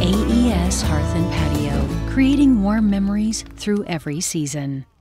AES Hearth and Patio, creating warm memories through every season.